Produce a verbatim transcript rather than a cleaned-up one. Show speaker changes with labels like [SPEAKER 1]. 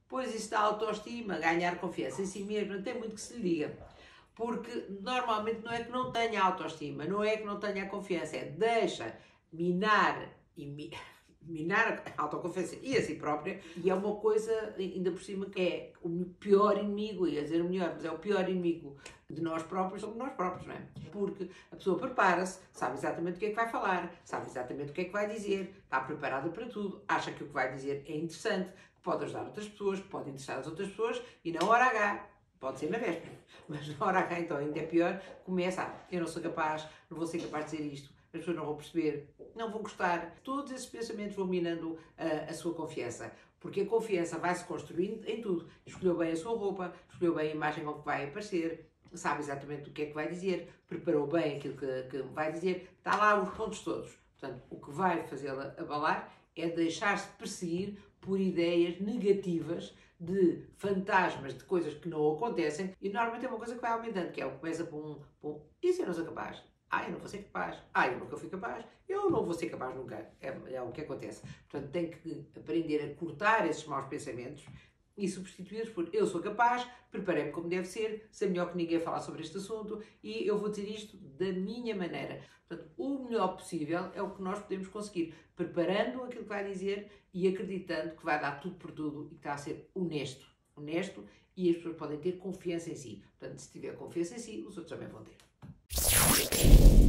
[SPEAKER 1] Pois isso dá autoestima, ganhar confiança em si mesmo, não tem muito que se lhe diga. Porque normalmente não é que não tenha autoestima, não é que não tenha confiança, é deixa minar e mi... minar a autoconfiança e a si própria, e é uma coisa, ainda por cima, que é o pior inimigo, ia dizer o melhor, mas é o pior inimigo de nós próprios, somos nós próprios, não é? Porque a pessoa prepara-se, sabe exatamente o que é que vai falar, sabe exatamente o que é que vai dizer, está preparada para tudo, acha que o que vai dizer é interessante, que pode ajudar outras pessoas, que pode interessar as outras pessoas, e na hora H, pode ser na véspera, mas na hora H então ainda é pior, começa a, eu não sou capaz, não vou ser capaz de dizer isto, as pessoas não vão perceber, não vão gostar. Todos esses pensamentos vão minando uh, a sua confiança, porque a confiança vai-se construindo em tudo. Escolheu bem a sua roupa, escolheu bem a imagem com que vai aparecer, sabe exatamente o que é que vai dizer, preparou bem aquilo que, que vai dizer, está lá os pontos todos. Portanto, o que vai fazê-la abalar é deixar-se perseguir por ideias negativas, de fantasmas, de coisas que não acontecem, e normalmente é uma coisa que vai aumentando, que é o que começa por um, por um isso eu não sou capaz. Ah, eu não vou ser capaz. Ah, eu nunca fui capaz. Eu não vou ser capaz nunca. É, é o que acontece. Portanto, tem que aprender a cortar esses maus pensamentos e substituí-los por eu sou capaz, preparei-me como deve ser, sei melhor que ninguém falar sobre este assunto e eu vou dizer isto da minha maneira. Portanto, o melhor possível é o que nós podemos conseguir, preparando aquilo que vai dizer e acreditando que vai dar tudo por tudo e que está a ser honesto. Honesto e as pessoas podem ter confiança em si. Portanto, se tiver confiança em si, os outros também vão ter.